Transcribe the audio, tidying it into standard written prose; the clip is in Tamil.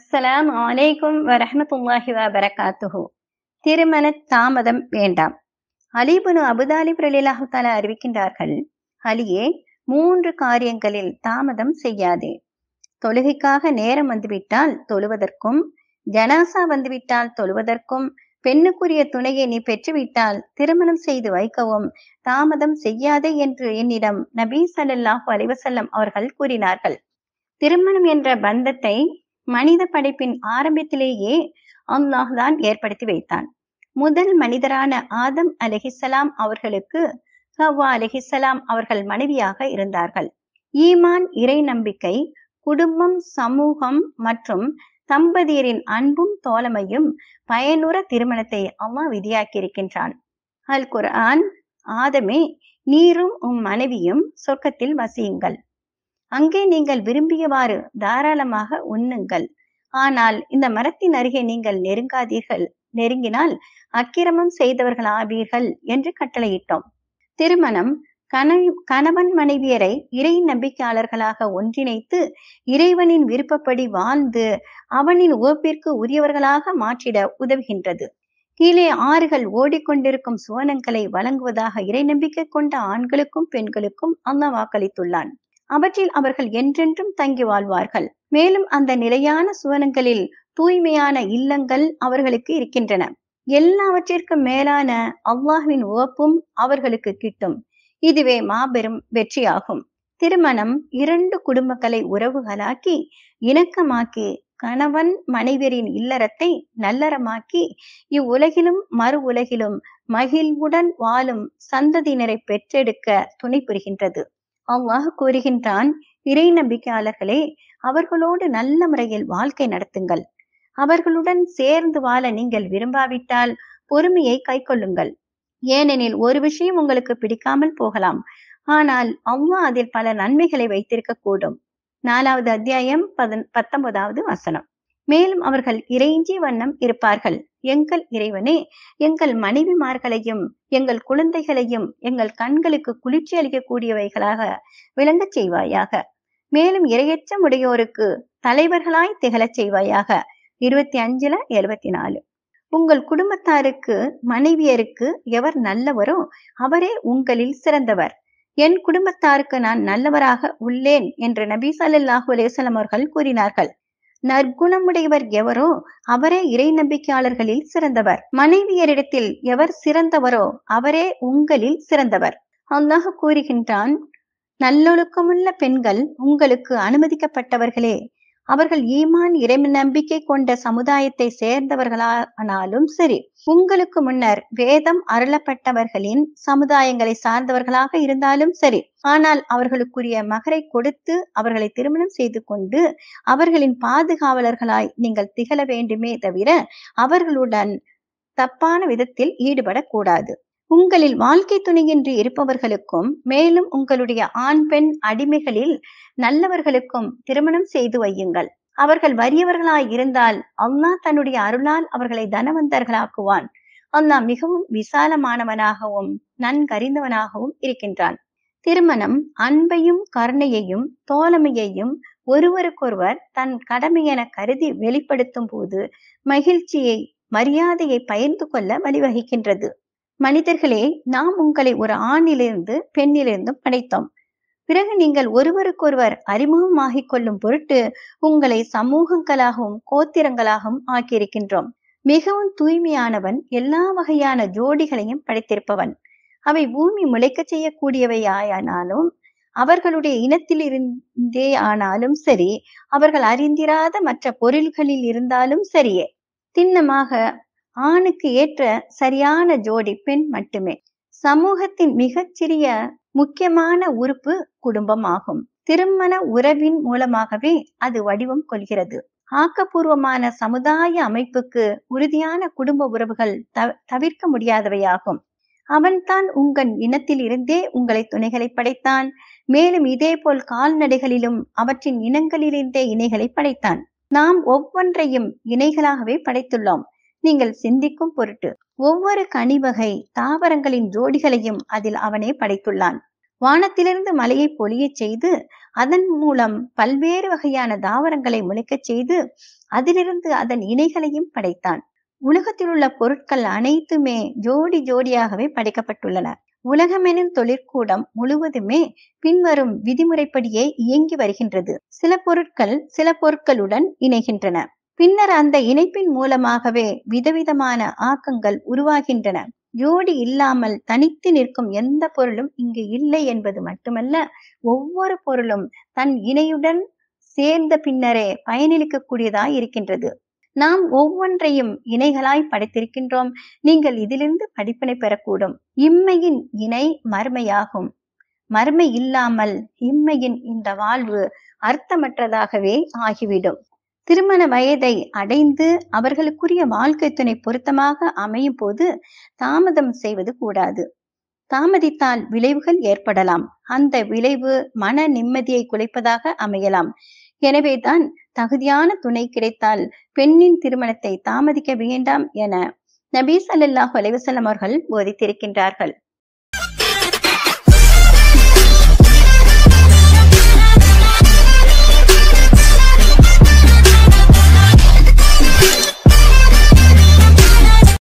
அஸ்ஸலாமு அலைக்கும் வரஹ்மத்துல்லாஹி வபரகாத்துஹு. திருமண தாமதம் வேண்டாம். அலி இப்னு அபூ தாலிப் ரலியல்லாஹு தஆலா அறிவிக்கின்றார்கள், அலியே, 3 காரியங்களில் தாமதம் செய்யாதே. தொழுகைக்காக நேரம் வந்துவிட்டால் தொழுவதற்கும், ஜனாசா வந்துவிட்டால் தொழுவதற்கும், பெண்ணுக்குரிய துணையை நீ பெற்றுவிட்டால் திருமணம் செய்து வைக்கவும் தாமதம் செய்யாதே என்று என்னிடம் நபி ஸல்லல்லாஹு அலைஹி வஸல்லம் அவர்கள் கூறினார்கள். திருமணம் என்ற பந்தத்தை மனித படைப்பின் ஆரம்பத்திலேயே அல்லாஹ் தான் ஏற்படுத்தி வைத்தான். முதல் மனிதரான ஆதம் அலைஹிஸ்ஸலாம் அவர்களுக்கு ஹவ்வா அலைஹிஸ்ஸலாம் அவர்கள் மனைவியாக இருந்தார்கள். ஈமான், இறை நம்பிக்கை, குடும்பம், சமூகம் மற்றும் தம்பதியரின் அன்பும் தோழமையும் பயனுற திருமணத்தை அல்லாஹ் விதியாக்கியிருக்கின்றான். அல் குர்ஆன், ஆதமே, நீரும் உம் மனைவியும் சொர்க்கத்தில் வசியுங்கள். அங்கே நீங்கள் விரும்பியவாறு தாராளமாக உண்ணுங்கள். ஆனால் இந்த மரத்தின் அருகே நீங்கள் நெருங்காதீர்கள். நெருங்கினால் அக்கிரமம் செய்தவர்கள் ஆவீர்கள் என்று கட்டளையிட்டோம். திருமணம் கணவன் மனைவியரை இறை நம்பிக்கையாளர்களாக ஒன்றிணைத்து இறைவனின் விருப்பப்படி வாழ்ந்து அவனின் உவப்பிற்கு உரியவர்களாக மாற்றிட உதவுகின்றது. கீழே ஆறுகள் ஓடிக்கொண்டிருக்கும் சுவனங்களை வழங்குவதாக இறை நம்பிக்கை கொண்ட ஆண்களுக்கும் பெண்களுக்கும் அல்லாஹ் வாக்களித்துள்ளான். அவற்றில் அவர்கள் என்றென்றும் தங்கி வாழ்வார்கள். மேலும் அந்த நிலையான சுவனங்களில் தூய்மையான இல்லங்கள் அவர்களுக்கு இருக்கின்றன. எல்லாவற்றிற்கும் மேலான அல்லாஹ்வின் உவப்பும் அவர்களுக்கு கிட்டும். இதுவே மாபெரும் வெற்றியாகும். திருமணம் 2 குடும்பங்களை உறவுகளாக்கி இணக்கமாக்கி கணவன் மனைவியரின் இல்லறத்தை நல்லறமாக்கி இவ்வுலகிலும் மறு உலகிலும் மகிழ்வுடன் வாழும் சந்ததியினரை பெற்றெடுக்க துணை புரிகின்றது. அல்லாஹ் கூறுகின்றான், இறை நம்பிக்கையாளர்களே, அவர்களோடு நல்ல முறையில் வாழ்க்கை நடத்துங்கள். அவர்களுடன் சேர்ந்து வாழ நீங்கள் விரும்பாவிட்டால் பொறுமையை கைக்கொள்ளுங்கள். ஏனெனில் ஒரு விஷயம் உங்களுக்கு பிடிக்காமல் போகலாம், ஆனால் அல்லாஹ் அதில் பல நன்மைகளை வைத்திருக்க கூடும். 4வது அத்தியாயம் 19வது வசனம். மேலும் அவர்கள் இறைஞ்சிய வண்ணம் இருப்பார்கள். எங்கள் இறைவனே, எங்கள் மனைவிமார்களையும் எங்கள் குழந்தைகளையும் எங்கள் கண்களுக்கு குளிர்ச்சி அளிக்கக்கூடியவைகளாக விளங்கச் செய்வாயாக. மேலும் இரையச்சம் உடையோருக்கு தலைவர்களாய் திகழச் செய்வாயாக. 25:74. உங்கள் குடும்பத்தாருக்கு மனைவியருக்கு எவர் நல்லவரோ அவரே உங்களில் சிறந்தவர். என் குடும்பத்தாருக்கு நான் நல்லவராக உள்ளேன் என்று நபி ஸல்லல்லாஹு அலைஹி வஸல்லம் அவர்கள் கூறினார்கள். நற்குணமுடையவர் எவரோ அவரே இறை நம்பிக்கையாளர்களில் சிறந்தவர். மனைவியரிடத்தில் எவர் சிறந்தவரோ அவரே உங்களில் சிறந்தவர். அல்லாஹ் கூறுகின்றான், நல்லொழுக்கமுள்ள பெண்கள் உங்களுக்கு அனுமதிக்கப்பட்டவர்களே. அவர்கள் ஈமான், இறை நம்பிக்கை கொண்ட சமுதாயத்தை சேர்ந்தவர்களானாலும் சரி, உங்களுக்கு முன்னர் வேதம் அருளப்பட்டவர்களின் சமுதாயங்களை சார்ந்தவர்களாக இருந்தாலும் சரி, ஆனால் அவர்களுக்குரிய மகரை கொடுத்து அவர்களை திருமணம் செய்து கொண்டு அவர்களின் பாதுகாவலர்களாய் நீங்கள் திகழ வேண்டுமே தவிர அவர்களுடன் தப்பான விதத்தில் ஈடுபடக்கூடாது. உங்களில் வாழ்க்கை துணையின்றி இருப்பவர்களுக்கும் மேலும் உங்களுடைய ஆண் பெண் அடிமைகளில் நல்லவர்களுக்கும் திருமணம் செய்து வையுங்கள். அவர்கள் வறியவர்களாய் இருந்தால் அல்லாஹ் தன்னுடைய அருளால் அவர்களை தனவந்தர்களாக்குவான். அல்லாஹ் மிகவும் விசாலமானவனாகவும் நன்கறிந்தவனாகவும் இருக்கின்றான். திருமணம் அன்பையும் கருணையையும் தோழமையையும் ஒருவருக்கொருவர் தன் கடமை என கருதி வெளிப்படுத்தும் போது மகிழ்ச்சியை, மரியாதையை பகிர்ந்து கொள்ள வழிவகுக்கின்றது. மனிதர்களே, நாம் உங்களை ஒரு ஆணிலிருந்து பெண்ணிலிருந்தும் படைத்தோம். பிறகு நீங்கள் ஒருவருக்கொருவர் அறிமுகமாகிக் கொள்ளும் பொருட்டு உங்களை சமூகங்களாகவும் கோத்திரங்களாகவும் ஆக்கியிருக்கின்றோம். மிகவும் தூய்மையானவன் எல்லா வகையான ஜோடிகளையும் படைத்திருப்பவன். அவை பூமி முளைக்க செய்யக்கூடியவையானாலும் அவர்களுடைய இனத்திலிருந்தே ஆனாலும் சரி, அவர்கள் அறிந்திராத மற்ற பொருள்களில் இருந்தாலும் சரியே. திண்ணமாக ஆணுக்கு ஏற்ற சரியான ஜோடி பெண் மட்டுமே. சமூகத்தின் மிகச்சிறிய முக்கியமான உறுப்பு குடும்பம் ஆகும். திருமண உறவின் மூலமாகவே அது வடிவம் கொள்கிறது. ஆக்கப்பூர்வமான சமுதாய அமைப்புக்கு உறுதியான குடும்ப உறவுகள் தவிர்க்க முடியாதவையாகும். அவன்தான் உங்கள் இனத்தில் இருந்தே உங்களை துணைகளை படைத்தான். மேலும் இதே போல் கால்நடைகளிலும் அவற்றின் இனங்களிலிருந்தே இணைகளை படைத்தான். நாம் ஒவ்வொன்றையும் இணைகளாகவே படைத்துள்ளோம். நீங்கள் சிந்திக்கும் பொருட்டு ஒவ்வொரு கனிவகை தாவரங்களின் ஜோடிகளையும் அதில் அவனே படைத்துள்ளான். வானத்திலிருந்து மழையை பொழியச் செய்து அதன் மூலம் பல்வேறு வகையான தாவரங்களை முளைக்கச் செய்து அதிலிருந்து அதன் இணைகளையும் படைத்தான். உலகத்தில் உள்ள பொருட்கள் அனைத்துமே ஜோடி ஜோடியாகவே படைக்கப்பட்டுள்ளன. உலகமெனும் தொழிற்கூடம் முழுவதுமே பின்வரும் விதிமுறைப்படியே இயங்கி வருகின்றது. சில பொருட்கள் சில பொருட்களுடன் இணைகின்றன. பின்னர் அந்த இணைப்பின் மூலமாகவே விதவிதமான ஆக்கங்கள் உருவாகின்றன. ஜோடி இல்லாமல் தனித்து நிற்கும் எந்த பொருளும் இங்கு இல்லை என்பது மட்டுமல்ல, ஒவ்வொரு பொருளும் தன் இணையுடன் சேர்ந்த பின்னரே பயனளிக்கக்கூடியதாய் இருக்கின்றது. நாம் ஒவ்வொன்றையும் இணைகளாய் படைத்திருக்கின்றோம். நீங்கள் இதிலிருந்து படிப்பினை பெறக்கூடும். இம்மையின் இணை மறுமையாகும். மறுமை இல்லாமல் இம்மையின் இந்த வாழ்வு அர்த்தமற்றதாகவே ஆகிவிடும். திருமண வயதை அடைந்து அவர்களுக்குரிய வாழ்க்கை துணை பொருத்தமாக அமையும் போது தாமதம் செய்வது கூடாது. தாமதித்தால் விளைவுகள் ஏற்படலாம். அந்த விளைவு மன நிம்மதியை குலைப்பதாக அமையலாம். எனவேதான் தகுதியான துணை கிடைத்தால் பெண்ணின் திருமணத்தை தாமதிக்க வேண்டாம் என நபி ஸல்லல்லாஹு அலைஹி வஸல்லம் அவர்கள் போதித்திருக்கின்றார்கள்.